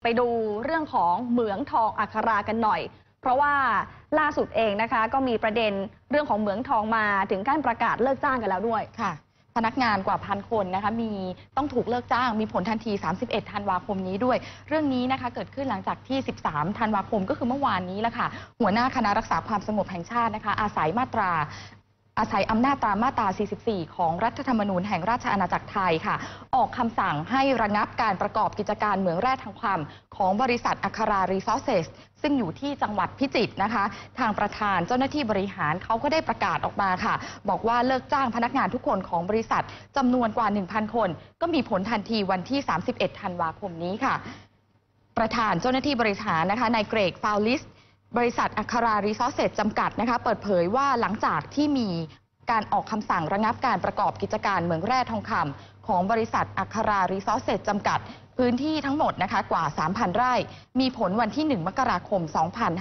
ไปดูเรื่องของเหมืองทองอัครากันหน่อยเพราะว่าล่าสุดเองนะคะก็มีประเด็นเรื่องของเหมืองทองมาถึงการประกาศเลิกจ้างกันแล้วด้วยค่ะพนักงานกว่า1,000 คนนะคะต้องถูกเลิกจ้างมีผลทันที31 ธันวาคมนี้ด้วยเรื่องนี้นะคะเกิดขึ้นหลังจากที่13 ธันวาคมก็คือเมื่อวานนี้แหละค่ะหัวหน้าคณะรักษาความสงบแห่งชาตินะคะอาศัยอำนาจตามมาตรา 44 ของรัฐธรรมนูญแห่งราชอาณาจักรไทยค่ะออกคำสั่งให้ระงับการประกอบกิจการเหมืองแร่ทองคำของบริษัทอัครารีซอสเซสซึ่งอยู่ที่จังหวัดพิจิตรนะคะทางประธานเจ้าหน้าที่บริหารเขาก็ได้ประกาศออกมาค่ะบอกว่าเลิกจ้างพนักงานทุกคนของบริษัทจำนวนกว่า 1,000 คนก็มีผลทันทีวันที่ 31 ธันวาคมนี้ค่ะประธานเจ้าหน้าที่บริหารนะคะนายเกรกฟาวลิสบริษัทอัครารีซอสเซสจำกัดนะคะเปิดเผยว่าหลังจากที่มีการออกคำสั่งระงับการประกอบกิจการเหมืองแร่ทองคำของบริษัทอัครารีซอสเซสจำกัดพื้นที่ทั้งหมดนะคะกว่า 3,000 ไร่มีผลวันที่ 1 มกราคม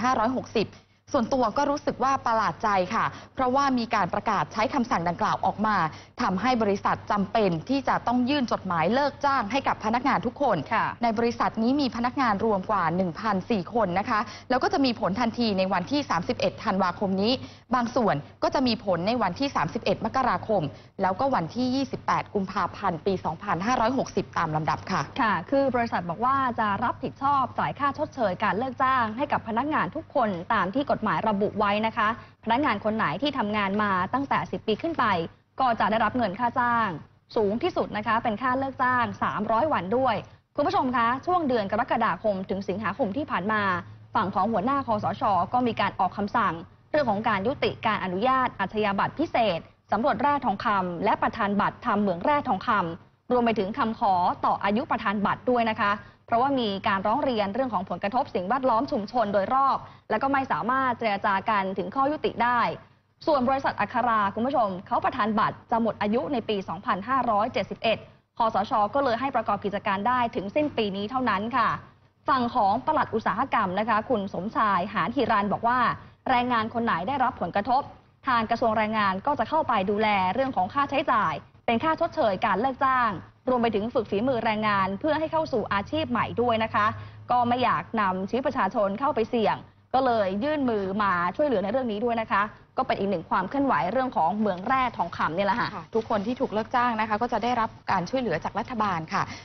2560ส่วนตัวก็รู้สึกว่าประหลาดใจค่ะเพราะว่ามีการประกาศใช้คำสั่งดังกล่าวออกมาทำให้บริษัทจำเป็นที่จะต้องยื่นจดหมายเลิกจ้างให้กับพนักงานทุกคนในบริษัทนี้มีพนักงานรวมกว่า 1,004 คนนะคะแล้วก็จะมีผลทันทีในวันที่ 31 ธันวาคมนี้บางส่วนก็จะมีผลในวันที่ 31 มกราคมแล้วก็วันที่ 28 กุมภาพันธ์ ปี 2560 ตามลำดับค่ะคือบริษัทบอกว่าจะรับผิดชอบจ่ายค่าชดเชยการเลิกจ้างให้กับพนักงานทุกคนตามที่กฎหมายระบุไว้นะคะพนักงานคนไหนที่ทำงานมาตั้งแต่10 ปีขึ้นไปก็จะได้รับเงินค่าจ้างสูงที่สุดนะคะเป็นค่าเลิกจ้าง300 วันด้วยคุณผู้ชมคะช่วงเดือนกรกฎาคมถึงสิงหาคมที่ผ่านมาฝั่งของหัวหน้าคสช.ก็มีการออกคำสั่งเรื่องของการยุติการอนุญาตอาชญาบัตรพิเศษสำรวจแร่ทองคำและประธานบัตรทำเหมืองแร่ทองคำรวมไปถึงคำขอต่ออายุประธานบัตรด้วยนะคะเพราะว่ามีการร้องเรียนเรื่องของผลกระทบสิ่งแวดล้อมชุมชนโดยรอบและก็ไม่สามารถเจรจากันถึงข้อยุติได้ส่วนบริษัทอัคราคุณผู้ชมเขาประธานบัตรจะหมดอายุในปี 2571 คสช.ก็เลยให้ประกอบกิจการได้ถึงสิ้นปีนี้เท่านั้นค่ะฝั่งของปลัดอุตสาหกรรมนะคะคุณสมชายหานหิรันบอกว่าแรงงานคนไหนได้รับผลกระทบทางกระทรวงแรงงานก็จะเข้าไปดูแลเรื่องของค่าใช้จ่ายเป็นค่าชดเชยการเลิกจ้างรวมไปถึงฝึกฝีมือแรงงานเพื่อให้เข้าสู่อาชีพใหม่ด้วยนะคะก็ไม่อยากนำชีวิตประชาชนเข้าไปเสี่ยงก็เลยยื่นมือมาช่วยเหลือในเรื่องนี้ด้วยนะคะก็เป็นอีกหนึ่งความเคลื่อนไหวเรื่องของเหมืองแร่ทองคำนี่แหละค่ะทุกคนที่ถูกเลิกจ้างนะคะก็จะได้รับการช่วยเหลือจากรัฐบาลค่ะ